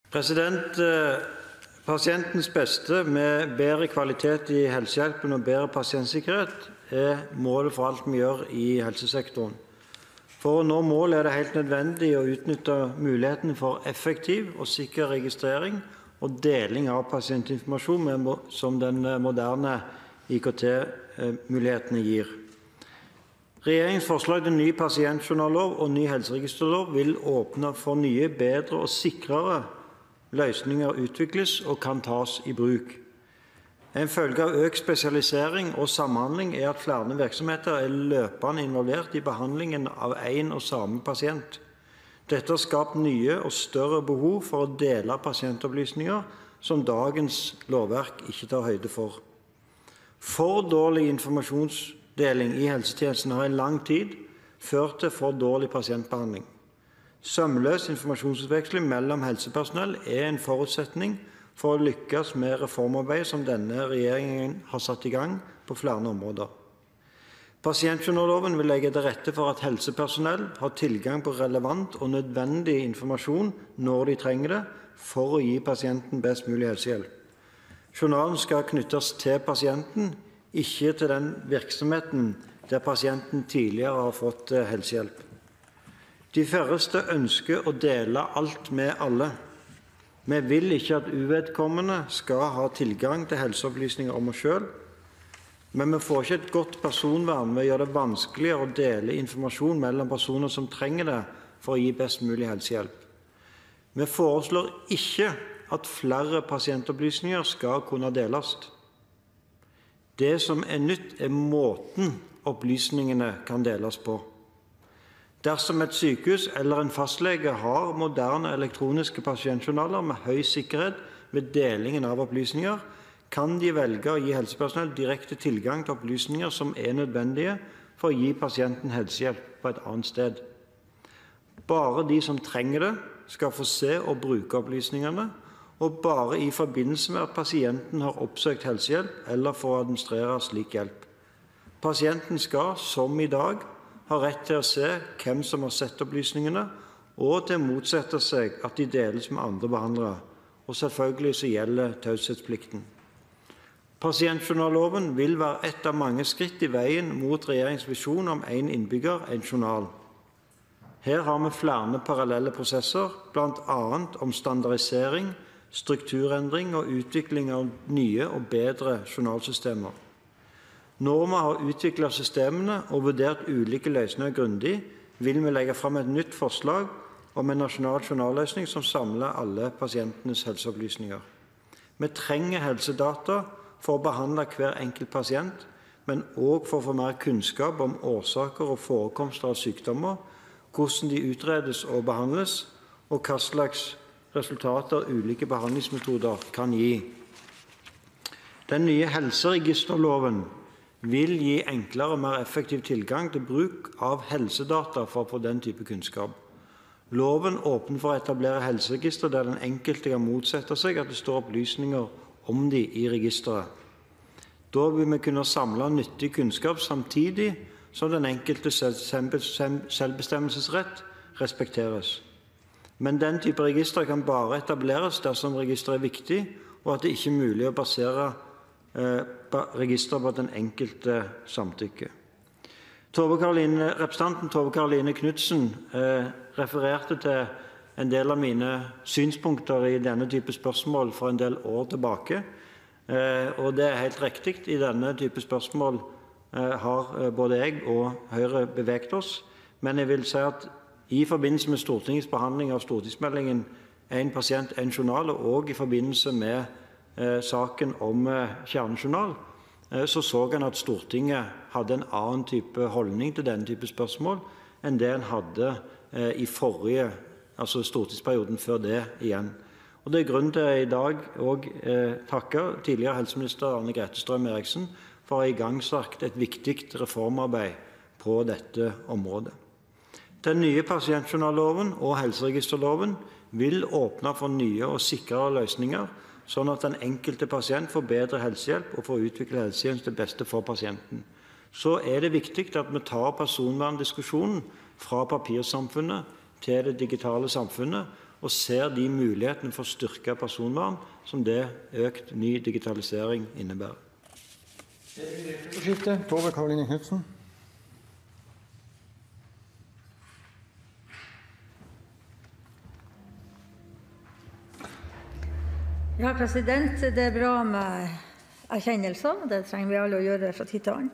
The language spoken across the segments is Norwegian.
Pasientens beste med bedre kvalitet i helsehjelpen og bedre pasientsikkerhet er målet for alt vi gjør i helsesektoren. For å nå målet er det helt nødvendig å utnytte muligheten for effektiv og sikker registrering og deling av pasientinformasjon som den moderne IKT-mulighetene gir. Regjeringens forslag til ny pasientjournallov og ny helseregisterlov vil åpne for nye, bedre og sikrere løsninger utvikles og kan tas i bruk. En følge av økt spesialisering og samhandling er at flere virksomheter er løpende involvert i behandlingen av en og samme pasient. Dette har skapt nye og større behov for å dele pasientopplysninger som dagens lovverk ikke tar høyde for. For dårlig informasjonsdeling i helsetjenesten har i lang tid ført til for dårlig pasientbehandling. Sømløs informasjonsutveksling mellom helsepersonell er en forutsetning for å lykkes med reformarbeidet som denne regjeringen har satt i gang på flere områder. Pasientjournalloven vil legge til rette for at helsepersonell har tilgang på relevant og nødvendig informasjon når de trenger det, for å gi pasienten best mulig helsehjelp. Journalen skal knyttes til pasienten, ikke til den virksomheten der pasienten tidligere har fått helsehjelp. De færreste ønsker å dele alt med alle. Vi vil ikke at uvedkommende skal ha tilgang til helseopplysninger om oss selv, men vi får ikke et godt personvern ved å gjøre det vanskeligere å dele informasjon mellom personer som trenger det for å gi best mulig helsehjelp. Vi foreslår ikke at flere pasientopplysninger skal kunne deles. Det som er nytt, er måten opplysningene kan deles på. Dersom et sykehus eller en fastlege har moderne elektroniske pasientjournaler med høy sikkerhet ved delingen av opplysninger, kan de velge å gi helsepersonell direkte tilgang til opplysninger som er nødvendige for å gi pasienten helsehjelp på et annet sted. Bare de som trenger det, skal få se og bruke opplysningene, og bare i forbindelse med at pasienten har oppsøkt helsehjelp eller for å administrere slik hjelp. Pasienten skal, som i dag, ha rett til å se hvem som har sett opplysningene, og til å motsette seg at de deles med andre behandlere. Og selvfølgelig så gjelder taushetsplikten. Pasientjournalloven vil være et av mange skritt i veien mot regjeringens visjon om én innbygger, én journal. Her har vi flere parallelle prosesser, bl.a. om standardisering, strukturendring og utvikling av nye og bedre journalsystemer. Når vi har utviklet systemene og vurdert ulike løsninger grundig, vil vi legge fram et nytt forslag om en nasjonal journalløsning som samler alle pasientenes helseopplysninger. Vi trenger helsedata for å behandle hver enkelt pasient, men også for å få mer kunnskap om årsaker og forekomster av sykdommer, hvordan de utredes og behandles, og hva slags resultater ulike behandlingsmetoder kan gi. Den nye helseregisterloven vil gi enklere og mer effektiv tilgang til bruk av helsedata for å få den type kunnskap. Loven åpner for å etablere helseregister der den enkelte kan motsette seg at det står opplysninger om de i registeret. Da vil vi kunne samle nyttig kunnskap samtidig som den enkelte selvbestemmelsesrett respekteres. Men den type register kan bare etableres dersom registeret er viktig, og at det ikke er mulig å basere register på at den enkelte samtykke. Representanten Tove Karoline Knutsen refererte til en del av mine synspunkter i denne type spørsmål for en del år tilbake. Og det er helt riktig, i denne type spørsmål har både jeg og Høyre beveget oss. Men jeg vil si at i forbindelse med Stortingets behandling av stortingsmeldingen «En pasient, en journal», og i forbindelse med saken om kjernejournal, så en at Stortinget hadde en annen type holdning til denne type spørsmål enn det en hadde i forrige, altså stortingsperioden før det igjen. Og det er grunn til i dag å takke tidligere helseminister Anne-Grete Strøm-Erichsen for å ha igangsatt et viktig reformarbeid på dette området. Den nye pasientjournalloven og helseregisterloven vil åpne for nye og sikrere løsninger, sånn at den enkelte pasient får bedre helsehjelp og får utvikle helsetjenester til beste for pasienten. Så er det viktig at vi tar personverndiskusjonen fra papirsamfunnet til det digitale samfunnet, og ser de mulighetene for styrket personvern som det økt ny digitalisering innebærer. Tove Karoline Knutsen. Ja, president, det bra med erkjennelser, det trenger vi alle å gjøre fra tid til annen.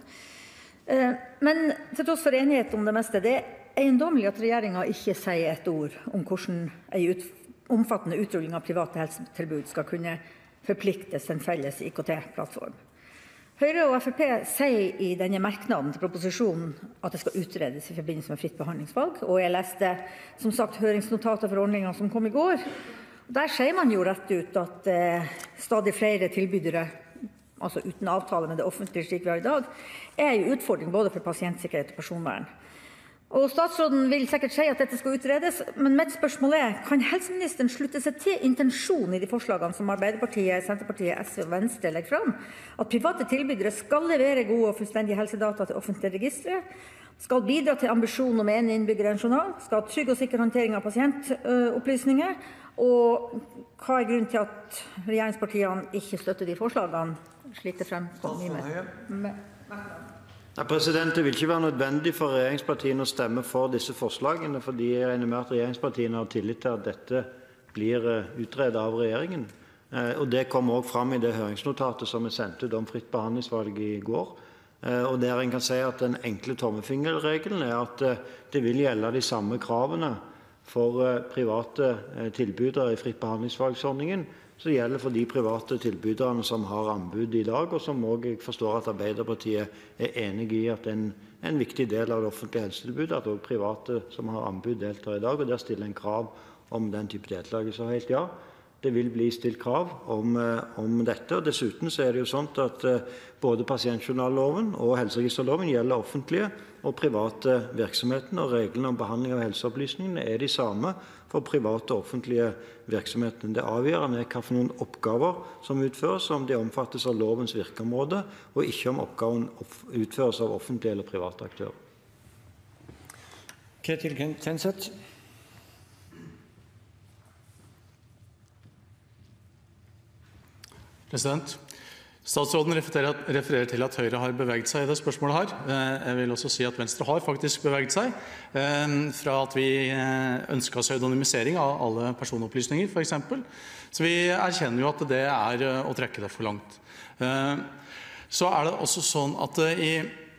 Men til tross for enighet om det meste, det eiendommelig at regjeringen ikke sier et ord om hvordan en omfattende utrulling av private helsetilbud skal kunne forpliktes til en felles IKT-plattform. Høyre og Frp sier i denne merknaden til proposisjonen at det skal utredes i forbindelse med fritt behandlingsvalg, og jeg leste som sagt høringsnotatet for ordningen som kom i går. Der sier man jo rett ut at stadig flere tilbydere, altså uten avtale med det offentlige slik vi har i dag, er en utfordring både for pasientsikkerhet og personvern. Og statsråden vil sikkert si at dette skal utredes, men mitt spørsmål kan helseministeren slutte seg til intensjonen i de forslagene som Arbeiderpartiet, Senterpartiet, SV og Venstre legger fram, at private tilbydere skal levere gode og fullstendige helsedata til offentlige registre, skal bidra til ambisjonen om en innbygger en journal, skal ha trygg og sikker håndtering av pasientopplysninger, og hva grunnen til at regjeringspartiene ikke støtter de forslagene, slik det fremkom i merknaden? Det vil ikke være nødvendig for regjeringspartiene å stemme for disse forslagene, fordi jeg regner med at regjeringspartiene har tillit til at dette blir utredet av regjeringen. Og det kom også fram i det høringsnotatet som vi sendte ut om fritt behandlingsvalg i går. Og der en kan si at den enkle tommefingerregelen at det vil gjelde de samme kravene for private tilbydere i fritt behandlingsvalgsordningen, som gjelder for de private tilbyderne som har anbud i dag, og som også jeg forstår at Arbeiderpartiet er enig i at en viktig del av det offentlige helsetilbudet, at også private som har anbud deltar i dag, og der stiller en krav om den type deltakelse. Så helt ja, det vil bli stilt krav om dette. Og dessuten så det jo sånn at både pasientjournalloven og helseregisterloven gjelder offentlige og private virksomheter, og reglene om behandling av helseopplysningene de samme for private og offentlige virksomheter. Det avgjørende hva for noen oppgaver som utføres, om de omfattes av lovens virkeområde, og ikke om oppgaven utføres av offentlige eller private aktører. Ketil Kjenseth. Statsråden refererer til at Høyre har beveget seg i det spørsmålet her. Jeg vil også si at Venstre har faktisk beveget seg, fra at vi ønsket pseudonymisering av alle personopplysninger, for eksempel. Så vi erkjenner jo at det å trekke det for langt. Så det også sånn at i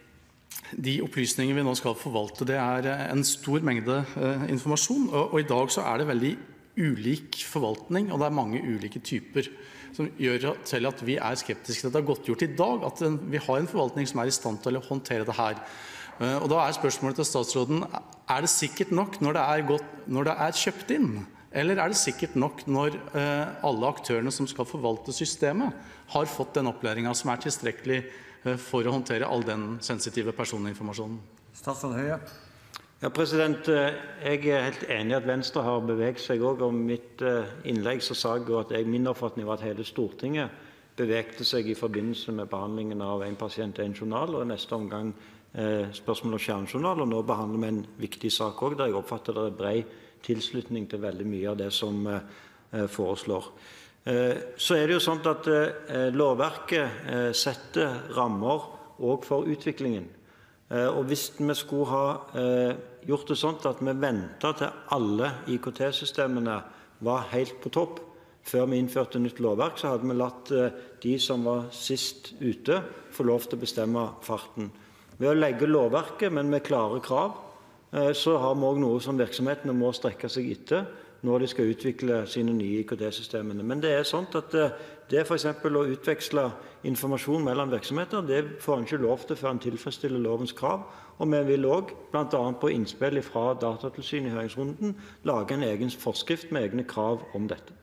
de opplysninger vi nå skal forvalte, det en stor mengde informasjon, og i dag så det veldig ulik forvaltning, og det mange ulike typer, som gjør til at vi skeptiske til at det godt gjort i dag, at vi har en forvaltning som i stand til å håndtere det her. Og da spørsmålet til statsråden, det sikkert nok når det kjøpt inn, eller det sikkert nok når alle aktørene som skal forvalte systemet, har fått den opplæringen som tilstrekkelig for å håndtere all den sensitive personinformasjonen? Statsråd Høie. Ja, jeg helt enig i at Venstre har beveget seg også. Om mitt innlegg så sa jeg at min oppfatning var at hele Stortinget bevegte seg i forbindelse med behandlingen av en pasient, en journal, og i neste omgang spørsmål om kjernejournal, og nå behandler vi en viktig sak også, der jeg oppfatter det bred tilslutning til veldig mye av det som foreslår. Så det jo sånn at lovverket setter rammer også for utviklingen. Og hvis vi skulle ha gjort det sånn at vi ventet til alle IKT-systemene var helt på topp før vi innførte nytt lovverk, så hadde vi latt de som var sist ute få lov til å bestemme farten. Ved å legge lovverket, men med klare krav, så har vi også noe som virksomhetene må strekke seg etter når de skal utvikle sine nye IKT-systemene. Men det sånn at det for eksempel å utveksle informasjon mellom virksomheter, det får en ikke lov til før en tilfredsstiller lovens krav. Og vi vil også, blant annet på innspill fra Datatilsynet i høringsrunden, lage en egen forskrift med egne krav om dette.